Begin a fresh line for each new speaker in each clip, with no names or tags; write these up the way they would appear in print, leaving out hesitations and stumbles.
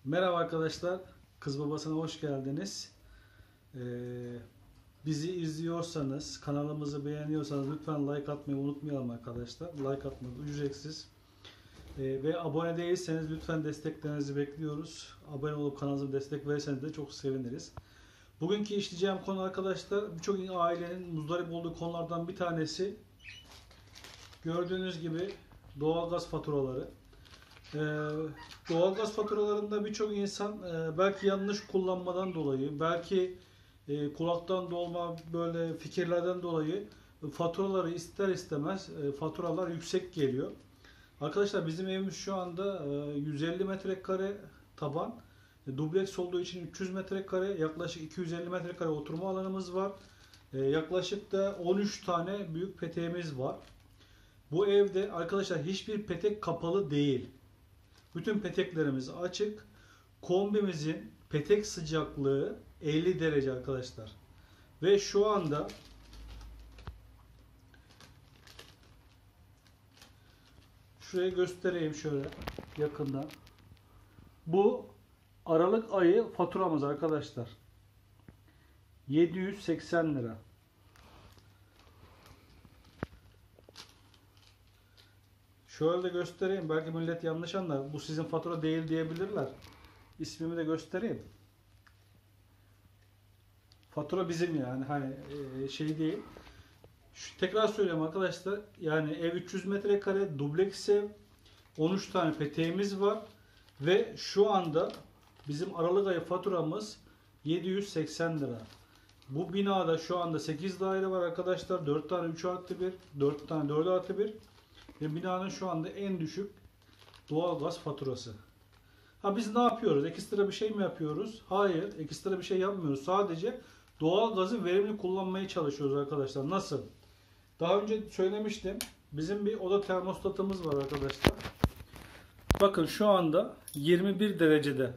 Merhaba arkadaşlar, Kız Babası'na hoş geldiniz. Ee, Bizi izliyorsanız, kanalımızı beğeniyorsanız lütfen like atmayı unutmayalım arkadaşlar. Like atmak ücretsiz. Ve abone değilseniz lütfen desteklerinizi bekliyoruz. Abone olup kanalımıza destek verirseniz de çok seviniriz. Bugünkü işleyeceğim konu arkadaşlar, birçok ailenin muzdarip olduğu konulardan bir tanesi. Gördüğünüz gibi doğalgaz faturaları. Ee, Doğalgaz faturalarında birçok insan belki yanlış kullanmadan dolayı, belki kulaktan dolma böyle fikirlerden dolayı faturaları ister istemez faturalar yüksek geliyor. Arkadaşlar bizim evimiz şu anda 150 metrekare taban, dubleks olduğu için 300 metrekare, yaklaşık 250 metrekare oturma alanımız var. Yaklaşık da 13 tane büyük peteğimiz var. Bu evde arkadaşlar hiçbir petek kapalı değil. Bütün peteklerimiz açık. Kombimizin petek sıcaklığı 50 derece arkadaşlar. Ve şu anda şuraya göstereyim şöyle yakından. Bu Aralık ayı faturamız arkadaşlar. 780 lira. Şöyle de göstereyim. Belki millet yanlış anlar. Bu sizin fatura değil diyebilirler. İsmimi de göstereyim. Fatura bizim yani. Hani şey değil. Tekrar söylüyorum arkadaşlar. Yani ev 300 metrekare dubleks ev. 13 tane peteğimiz var. Ve şu anda bizim Aralık ayı faturamız 780 lira. Bu binada şu anda 8 daire var arkadaşlar. 4 tane 3 artı 1, 4 tane 4 artı 1. Ve binanın şu anda en düşük doğalgaz faturası. Ha biz ne yapıyoruz? Ekstra bir şey mi yapıyoruz? Hayır, ekstra bir şey yapmıyoruz. Sadece doğalgazı verimli kullanmaya çalışıyoruz arkadaşlar. Nasıl? Daha önce söylemiştim. Bizim bir oda termostatımız var arkadaşlar. Bakın şu anda 21 derecede.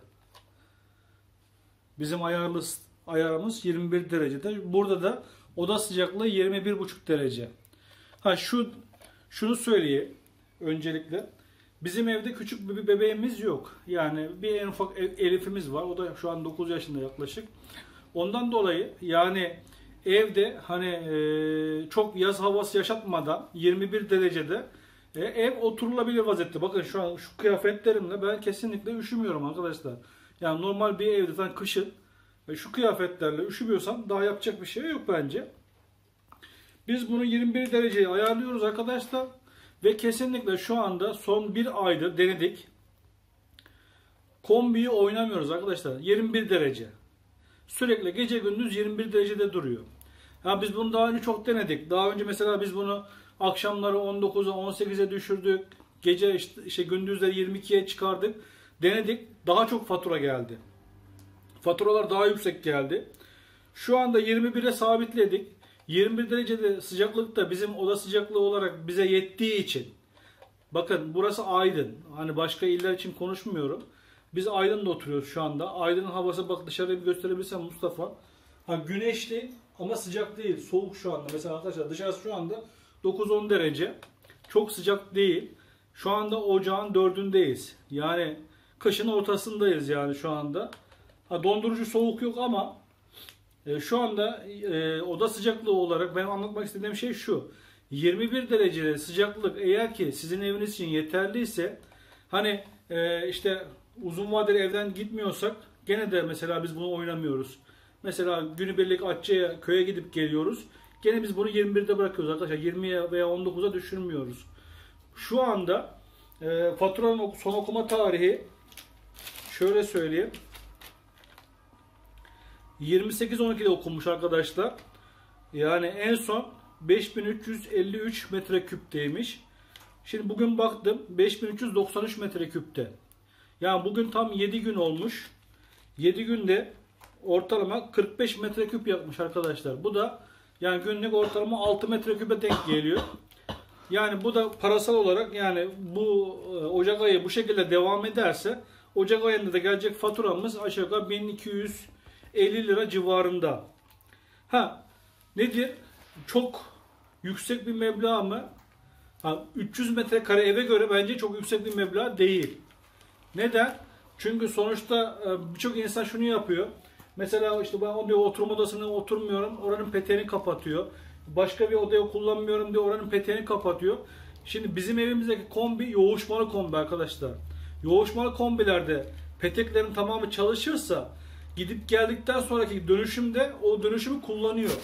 Bizim ayarımız 21 derecede. Burada da oda sıcaklığı 21,5 derece. Ha şunu söyleyeyim öncelikle. Bizim evde küçük bir bebeğimiz yok. Yani bir en ufak Elif'imiz var. O da şu an 9 yaşında yaklaşık. Ondan dolayı yani evde hani çok yaz havası yaşatmadan 21 derecede ev oturulabilir vaziyette. Bakın şu an şu kıyafetlerimle ben kesinlikle üşümüyorum arkadaşlar. Yani normal bir evde zaten kışın şu kıyafetlerle üşümüyorsam daha yapacak bir şey yok bence. Biz bunu 21 dereceye ayarlıyoruz arkadaşlar. Ve kesinlikle şu anda son bir aydır denedik. Kombiyi oynamıyoruz arkadaşlar. 21 derece. Sürekli gece gündüz 21 derecede duruyor. Ya biz bunu daha önce çok denedik. Daha önce mesela biz bunu akşamları 19'a 18'e düşürdük. Gece işte gündüzleri 22'ye çıkardık. Denedik. Daha çok fatura geldi. Faturalar daha yüksek geldi. Şu anda 21'e sabitledik. 21 derecede sıcaklıkta bizim oda sıcaklığı olarak bize yettiği için, bakın burası Aydın. Hani başka iller için konuşmuyorum. Biz Aydın'da oturuyoruz şu anda. Aydın'ın havası, bak dışarıya bir gösterebilsem Mustafa. Ha güneşli ama sıcak değil. Soğuk şu anda. Mesela arkadaşlar dışarısı şu anda 9-10 derece. Çok sıcak değil. Şu anda ocağın 4'ündeyiz. Yani kışın ortasındayız yani şu anda. Ha dondurucu soğuk yok ama şu anda oda sıcaklığı olarak benim anlatmak istediğim şey şu. 21 derece sıcaklık eğer ki sizin eviniz için yeterliyse, hani işte uzun vadeli evden gitmiyorsak gene de mesela biz bunu oynamıyoruz. Mesela günübirlik Atça'ya, köye gidip geliyoruz. Gene biz bunu 21'de bırakıyoruz arkadaşlar. 20'ye veya 19'a düşürmüyoruz. Şu anda faturanın son okuma tarihi şöyle söyleyeyim. 28.12'de okunmuş arkadaşlar. Yani en son 5353 metreküpteymiş. Şimdi bugün baktım 5393 metreküpte. Yani bugün tam 7 gün olmuş. 7 günde ortalama 45 metreküp yapmış arkadaşlar. Bu da yani günlük ortalama 6 metreküpe denk geliyor. Yani bu da parasal olarak, yani bu Ocak ayı bu şekilde devam ederse Ocak ayında da gelecek faturamız aşağı yukarı 1250 lira civarında. Ha nedir? Çok yüksek bir meblağ mı? Ha, 300 metrekare eve göre bence çok yüksek bir meblağ değil. Neden? Çünkü sonuçta birçok insan şunu yapıyor. Mesela işte ben o diyor oturma odasına oturmuyorum, oranın peteğini kapatıyor. Başka bir odaya kullanmıyorum diyor, oranın peteğini kapatıyor. Şimdi bizim evimizdeki kombi yoğuşmalı kombi arkadaşlar. Yoğuşmalı kombilerde peteklerin tamamı çalışırsa gidip geldikten sonraki dönüşümde o dönüşümü kullanıyor.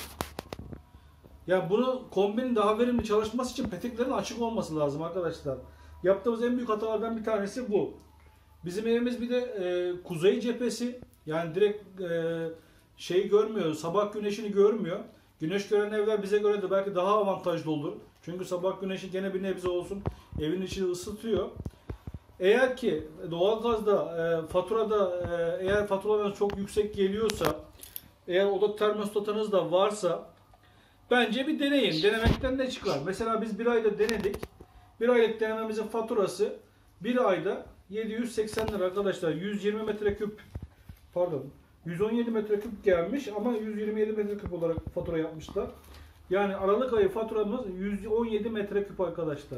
Yani bunu kombinin daha verimli çalışması için peteklerin açık olması lazım arkadaşlar. Yaptığımız en büyük hatalardan bir tanesi bu. Bizim evimiz bir de kuzey cephesi. Yani direkt şeyi görmüyor, sabah güneşini görmüyor. Güneş gören evler bize göre de belki daha avantajlı olur. Çünkü sabah güneşi gene bir nebze olsun evin içini ısıtıyor. Eğer ki doğalgazda faturada eğer faturalarınız çok yüksek geliyorsa, eğer oda termostatınız da varsa bence bir deneyin. Denemekten ne çıkar? Mesela biz bir ayda denedik. Bir aylık denememizin faturası bir ayda 780 lira arkadaşlar. 120 metreküp pardon 117 metreküp gelmiş ama 127 metreküp olarak fatura yapmışlar. Yani Aralık ayı faturamız 117 metreküp arkadaşlar.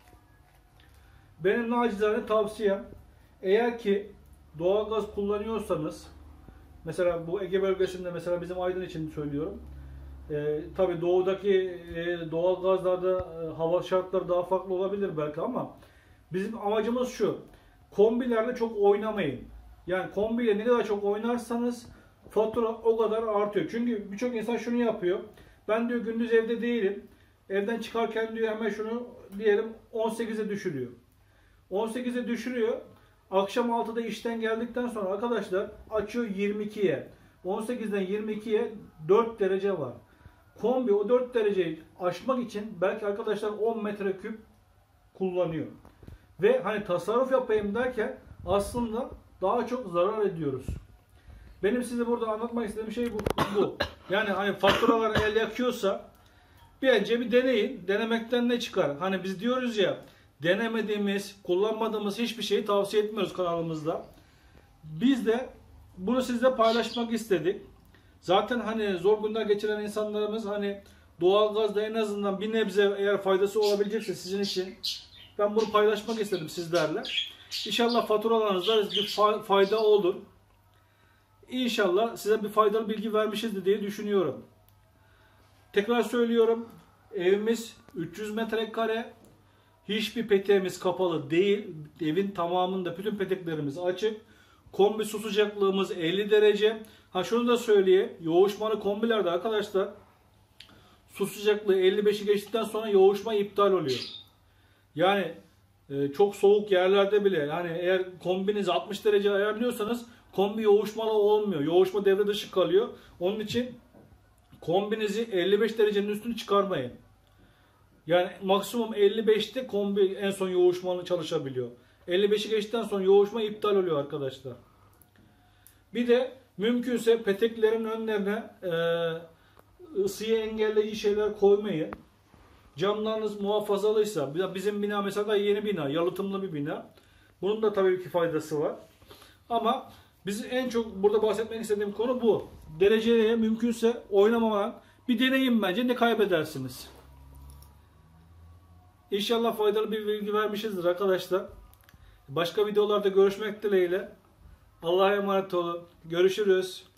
Benim nacizane tavsiyem, eğer ki doğalgaz kullanıyorsanız, mesela bu Ege bölgesinde, mesela bizim Aydın için söylüyorum. Tabii doğudaki doğalgazlarda hava şartları daha farklı olabilir belki ama bizim amacımız şu: kombilerle çok oynamayın. Yani kombiyle ne kadar çok oynarsanız fatura o kadar artıyor. Çünkü birçok insan şunu yapıyor. Ben diyor gündüz evde değilim. Evden çıkarken diyor hemen şunu diyelim 18'e düşürüyor. 18'e düşürüyor. Akşam 6'da işten geldikten sonra arkadaşlar açıyor 22'ye. 18'den 22'ye 4 derece var. Kombi o 4 dereceyi aşmak için belki arkadaşlar 10 metreküp kullanıyor. Ve hani tasarruf yapayım derken aslında daha çok zarar ediyoruz. Benim size burada anlatmak istediğim şey bu. Yani hani faturalar el yakıyorsa bence bir deneyin. Denemekten ne çıkar? Hani biz diyoruz ya, denemediğimiz, kullanmadığımız hiçbir şeyi tavsiye etmiyoruz kanalımızda. Biz de bunu sizle paylaşmak istedik. Zaten hani zor günler geçiren insanlarımız hani doğalgazda en azından bir nebze eğer faydası olabilecekse sizin için ben bunu paylaşmak istedim sizlerle. İnşallah faturalarınızda bir fayda olur. İnşallah size bir faydalı bilgi vermişizdir diye düşünüyorum. Tekrar söylüyorum. Evimiz 300 metrekare. Hiçbir peteğimiz kapalı değil. Evin tamamında bütün peteklerimiz açık. Kombi su sıcaklığımız 50 derece. Ha şunu da söyleyeyim. Yoğuşmalı kombilerde arkadaşlar su sıcaklığı 55'i geçtikten sonra yoğuşma iptal oluyor. Yani çok soğuk yerlerde bile, yani eğer kombinizi 60 derece ayarlıyorsanız kombi yoğuşmalı olmuyor. Yoğuşma devre dışı kalıyor. Onun için kombinizi 55 derecenin üstünü çıkarmayın. Yani maksimum 55'te kombi en son yoğuşmalı çalışabiliyor. 55'i geçtikten sonra yoğuşma iptal oluyor arkadaşlar. Bir de mümkünse peteklerin önlerine ısıyı engelleyici şeyler koymayın. Camlarınız muhafazalıysa, bizim bina mesela yeni bina, yalıtımlı bir bina. Bunun da tabii ki faydası var. Ama biz en çok burada bahsetmek istediğim konu bu. Dereceye mümkünse oynamadan bir deneyin bence, ne kaybedersiniz. İnşallah faydalı bir bilgi vermişizdir arkadaşlar. Başka videolarda görüşmek dileğiyle. Allah'a emanet olun. Görüşürüz.